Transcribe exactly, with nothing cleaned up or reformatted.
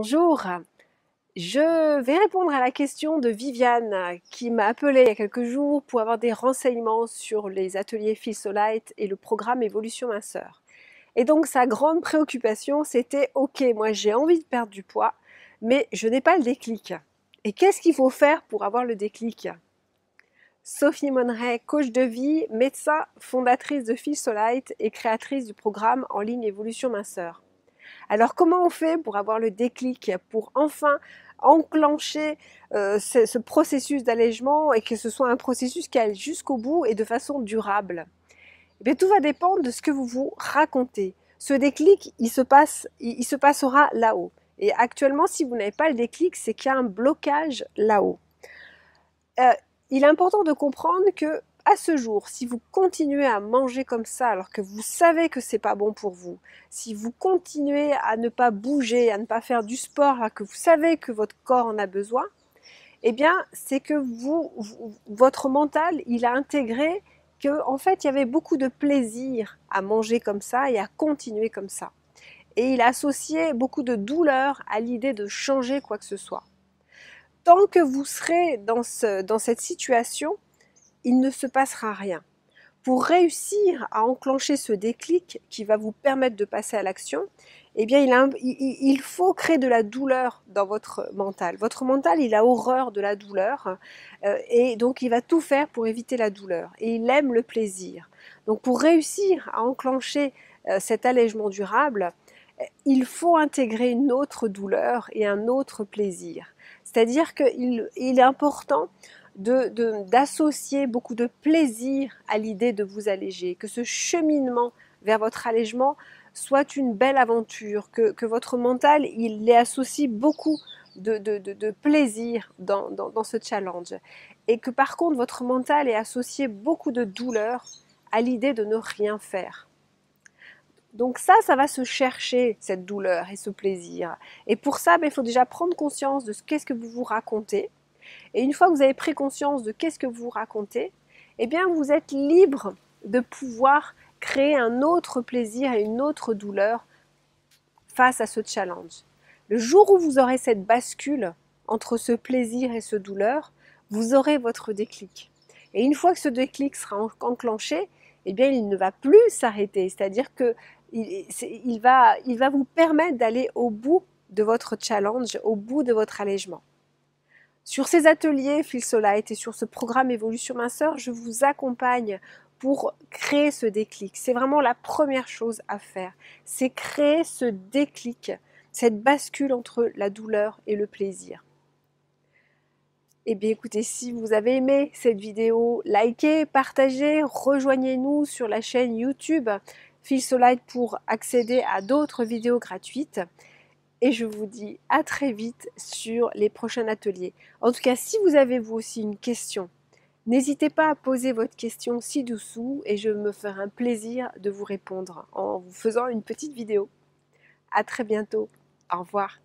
Bonjour, je vais répondre à la question de Viviane qui m'a appelé il y a quelques jours pour avoir des renseignements sur les ateliers Feel So Light et le programme Évolution Minceur. Et donc sa grande préoccupation c'était ok, moi j'ai envie de perdre du poids, mais je n'ai pas le déclic. Et qu'est-ce qu'il faut faire pour avoir le déclic? Sophie Monneray, coach de vie, médecin, fondatrice de Feel So Light et créatrice du programme en ligne Évolution Minceur. Alors comment on fait pour avoir le déclic, pour enfin enclencher euh, ce, ce processus d'allègement et que ce soit un processus qui aille jusqu'au bout et de façon durable? Eh bien, tout va dépendre de ce que vous vous racontez. Ce déclic, il se, passe, il, il se passera là-haut. Et actuellement, si vous n'avez pas le déclic, c'est qu'il y a un blocage là-haut. Euh, il est important de comprendre que à ce jour, si vous continuez à manger comme ça alors que vous savez que c'est pas bon pour vous, si vous continuez à ne pas bouger, à ne pas faire du sport alors que vous savez que votre corps en a besoin, eh bien, c'est que vous, vous, votre mental, il a intégré que en fait, il y avait beaucoup de plaisir à manger comme ça et à continuer comme ça. Et il a associé beaucoup de douleur à l'idée de changer quoi que ce soit. Tant que vous serez dans, ce, dans cette situation, il ne se passera rien. Pour réussir à enclencher ce déclic qui va vous permettre de passer à l'action, eh bien, il, a, il, il faut créer de la douleur dans votre mental. Votre mental, il a horreur de la douleur euh, et donc il va tout faire pour éviter la douleur. Et il aime le plaisir. Donc pour réussir à enclencher euh, cet allègement durable, il faut intégrer une autre douleur et un autre plaisir. C'est-à-dire qu'il il est important de, de, d'associer beaucoup de plaisir à l'idée de vous alléger, que ce cheminement vers votre allègement soit une belle aventure, que, que votre mental, il y associe beaucoup de, de, de, de plaisir dans, dans, dans ce challenge. Et que par contre, votre mental est associé beaucoup de douleur à l'idée de ne rien faire. Donc ça, ça va se chercher, cette douleur et ce plaisir. Et pour ça, ben, il faut déjà prendre conscience de ce qu'est-ce que vous vous racontez. Et une fois que vous avez pris conscience de qu'est-ce que vous vous racontez, eh bien, vous êtes libre de pouvoir créer un autre plaisir et une autre douleur face à ce challenge. Le jour où vous aurez cette bascule entre ce plaisir et ce douleur, vous aurez votre déclic. Et une fois que ce déclic sera enclenché, eh bien, il ne va plus s'arrêter. C'est-à-dire que il, il, va, il va vous permettre d'aller au bout de votre challenge, au bout de votre allègement. Sur ces ateliers Feel So Light et sur ce programme Évolution Minceur, je vous accompagne pour créer ce déclic. C'est vraiment la première chose à faire. C'est créer ce déclic, cette bascule entre la douleur et le plaisir. Eh bien écoutez, si vous avez aimé cette vidéo, likez, partagez, rejoignez-nous sur la chaîne YouTube Feel So Light pour accéder à d'autres vidéos gratuites. Et je vous dis à très vite sur les prochains ateliers. En tout cas, si vous avez vous aussi une question, n'hésitez pas à poser votre question ci-dessous et je me ferai un plaisir de vous répondre en vous faisant une petite vidéo. À très bientôt. Au revoir.